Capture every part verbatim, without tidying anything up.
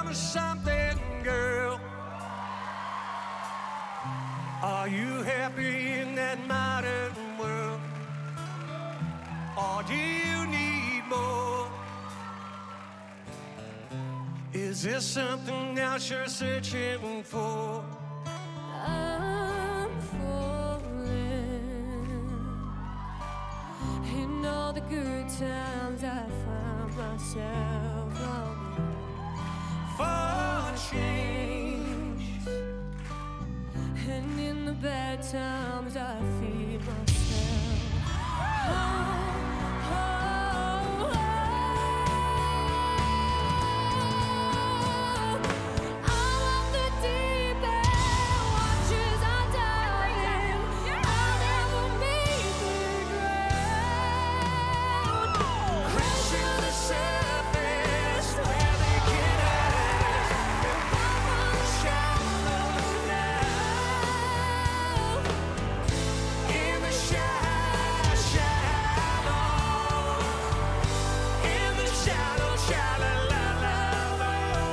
me something, girl. Are you happy in that modern world? Or do you need more? Is there something else you're searching for? I'm falling. In all the good times I find myself longing for change, and in the bad times I feel myself. Oh, oh, oh. All of the deep end watches are diving. I'll never meet the ground. Crash to the surface where they can hide and fall from the shallows now. In the shallow, shallow, in the shallow, shallow, la, la, la.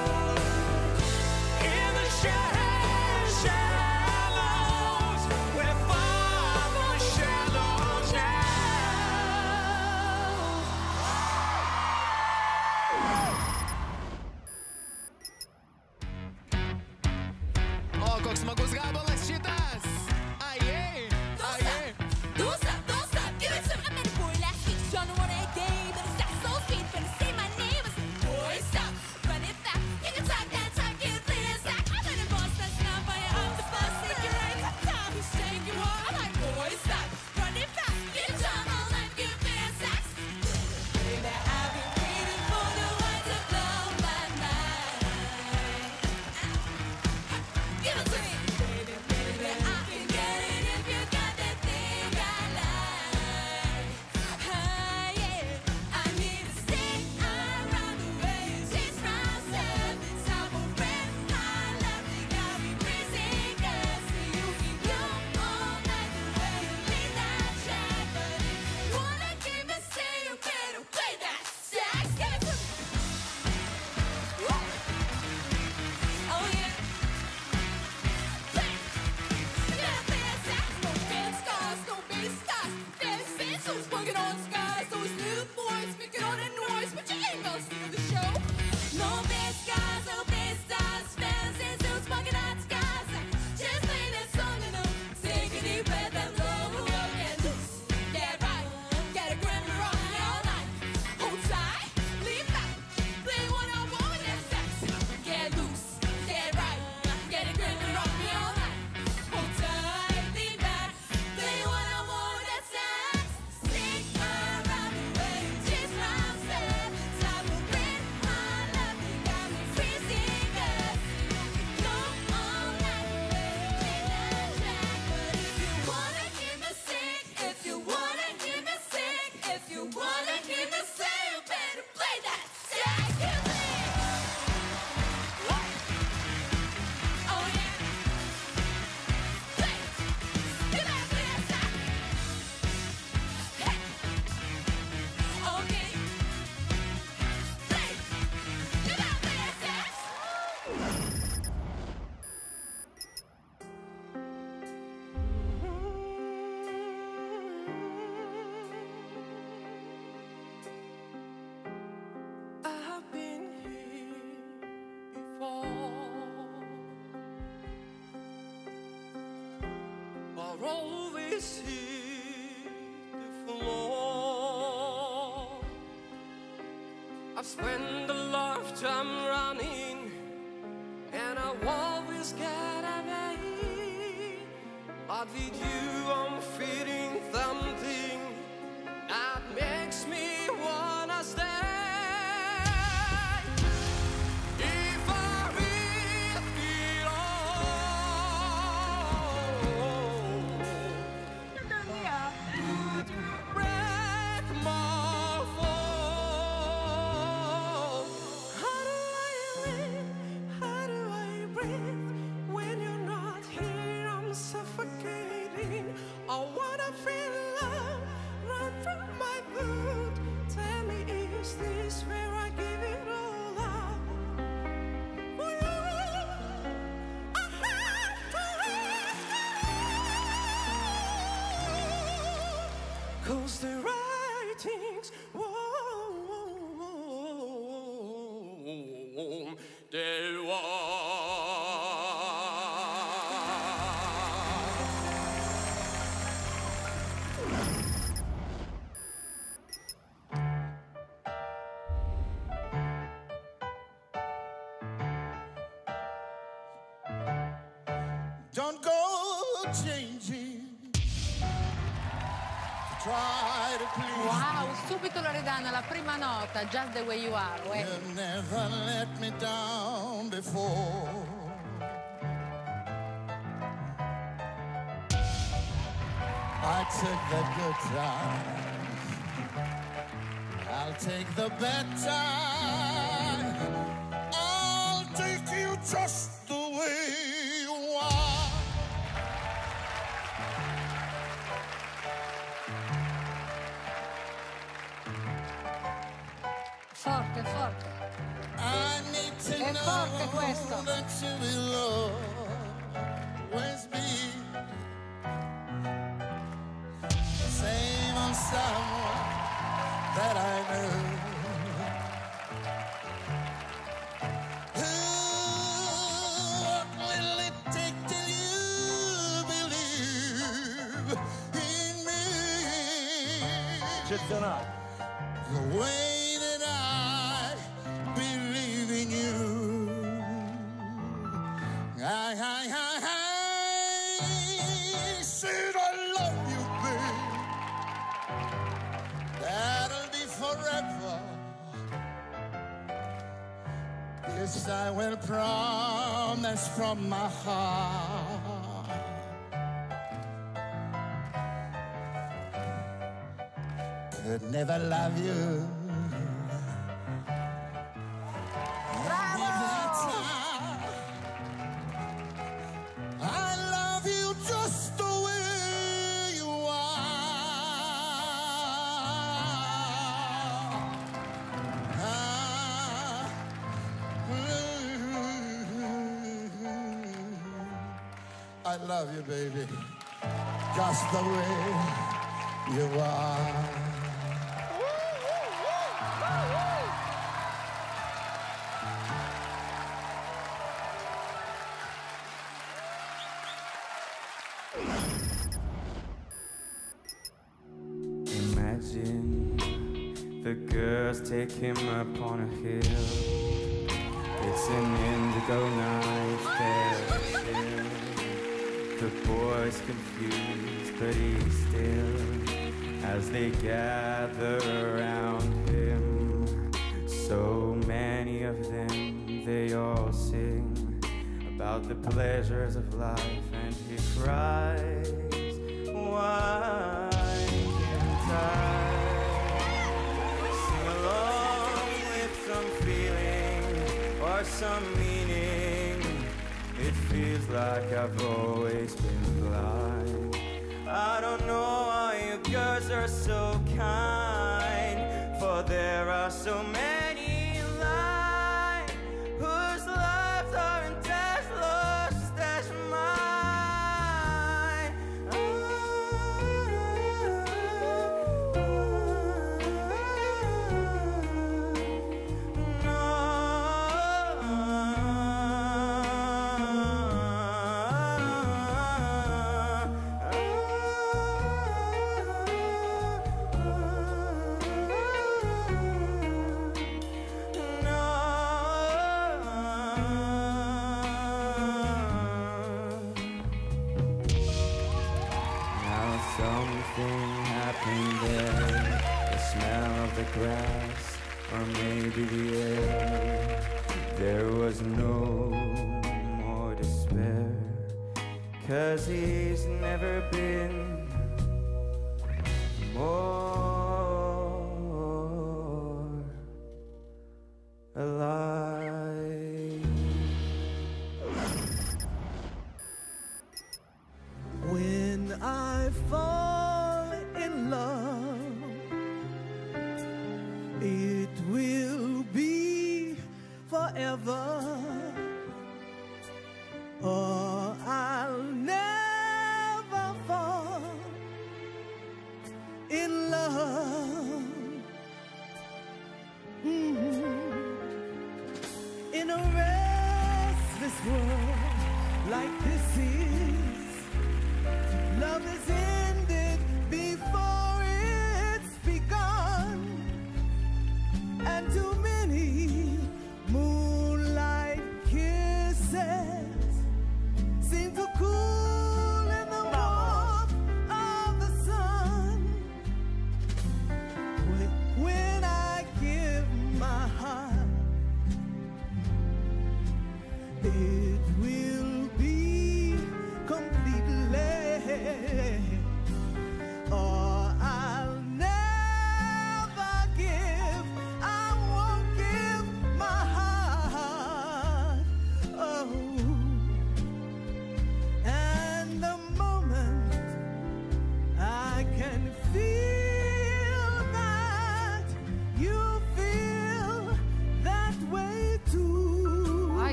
In the shallow, shallows, we're far from the shallows now. O, koks smagus gabalas šitas! Ajei! Ajei! Don't stop, don't stop, give it to me. I met a boy last week, trying to run a game, but it's not so sweet. Finna say my name, I said, boy, stop, run it back. You can talk that talk, get a clear sack. I'm in a boss that's not by your off the bus, take your right to time, he's shaking hard. I'm like, boy, stop, run it back. Get a time all night, get a clear sack. Baby, I've been waiting for the one to blow my mind. Give it to me, baby, baby, I can get it if you got that thing I like. Ah, yeah, I need to stay around the way you chase myself. It's time for red high love, you got me crazy, 'cause you can go all night the way you lead that track. But if you wanna keep me safe, you better play that sax. Give it to me. Woo. Oh yeah. Play. You gotta play that sax. No bad scars, no bass stars. There's pencils working on scars. Those little boys making all that noise, but you ain't gonna steal the show. No bad scars, no bass stars. Pencils working on scars. Just play that song and um, take a deep breath and blow. Get loose, get right, get a grip and rock me all night. Hold tight, lean back, play one on one with that sax. Get loose, get right, get a grip and rock me all night. Hold tight, lean back, play one on one with that sax. Stick around the way you chase myself. Time for red high love, you got me freezing 'cause you can go all night the way you lead that track. But if you wanna keep me sick, if you wanna keep me sick, if you wanna keep me sick, you better play that sax. Give me. Woo. Oh yeah. Play. You gotta play that sax. Hey. Okay. Play. You gotta play that sax. I've been here before, but always hit the floor. I've spent a lifetime running, and I always get away. But with you, I'm feeling something that makes me wanna stay. If I risk it all, would you break my fall? How do I live? How do I breathe when you're not here? I'm suffocating. I wanna feel love run through my blood. Tell me, is this where I give it all up? 'cause the writings won't they Don't go changing to try to please Wow, subito Loredana, la prima nota, Just the Way You Are. me. uè. You never let me down before. I took the good times, I'll take the bad times, I'll take you just the way you are. Forte, forte. I need to È forte know questo. that you will always be same on someone that I know. What will it take till you believe in me? The way that I believe in you. I, I, I, I said I love you, babe. That'll be forever. This I will promise from my heart. Could never love you. I love you just the way you are. Ah, I love you, baby, just the way you are. Imagine the girls take him up on a hill. It's an indigo night there. The boy's confused, but he's still. As they gather around him, so many of them, they all sing about the pleasures of life, and he cries, wine tide. Sing along with some feeling or some meaning. It feels like I've always been blind. I don't know why you girls are so kind, for there are so many lives whose lives aren't as lost as mine. Something happened there, the smell of the grass, or maybe the air. There was no more despair, 'cause he's never been more alive. When I fall in love, it will be forever, or I'll never fall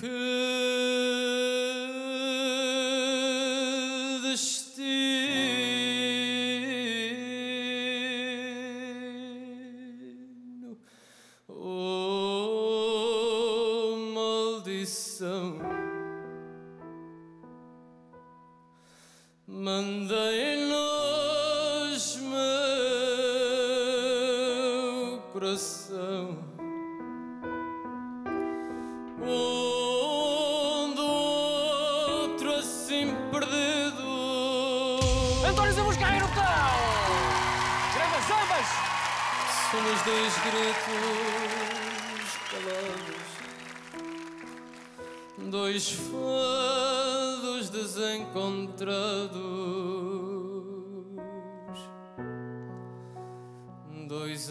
destino, oh maldição, mandei-nos meu coração, onde o outro assim perdido. António Zabuscaia no botão! Grava zambas! Somos dois gritos calados, dois fados desencontrados, dois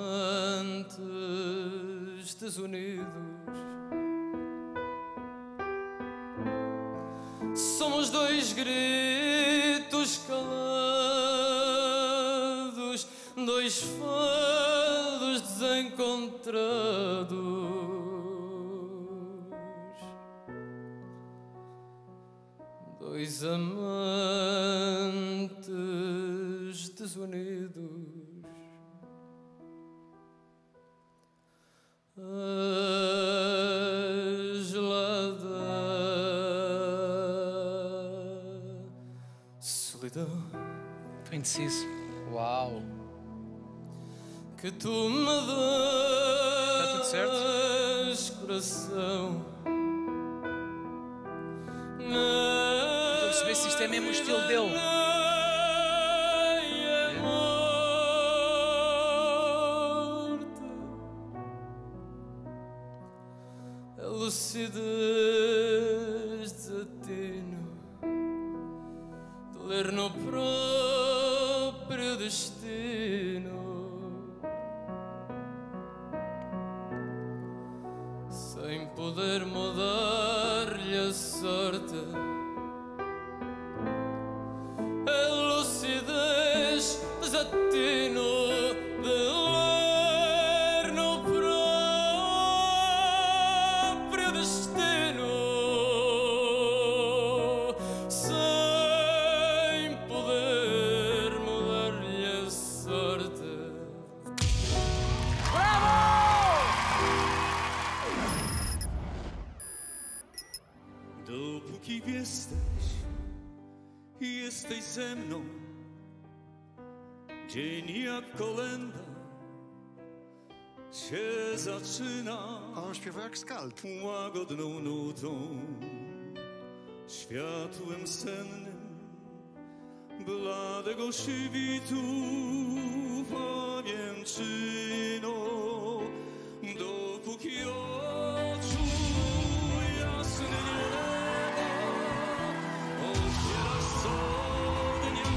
amantes desunidos. Somos dois gritos calados, dois fados desencontrados, dois amantes desunidos. A gelada solidão Foi indeciso. Uau! que tu me dás, Tá tudo certo? coração. Estou a perceber se isto é mesmo o estilo dele. A lucidez desatino de ler no próprio destino, sem poder mudar-lhe a sorte. A lucidez desatino de ler no próprio destino, sem poder mudar-lhe a sorte. Dopóki jesteś, jesteś ze mną, dzień jak kolenda się zaczyna. A on śpiewa jak skald. Łagodną nutą, światłem sennym bladego świtu pamięczyną. Dopóki oczu jasny nie lada, otwierasz co dnia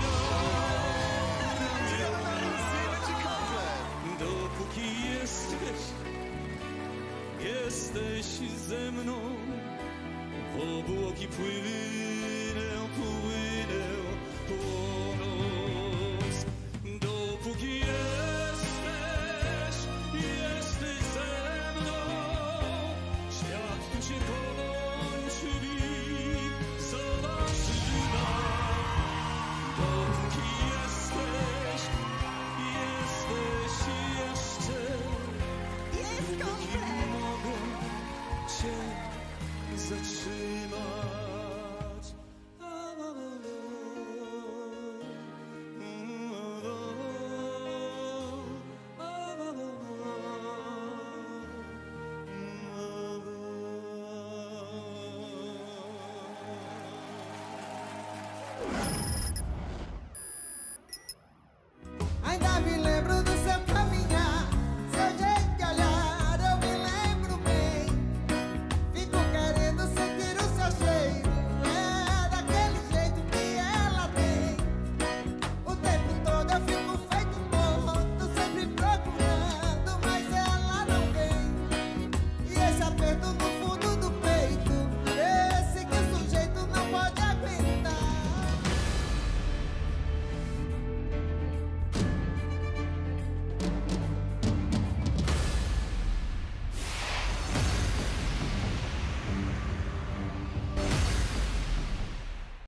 dopóki jesteś, jesteś ze mną, obłoki pływy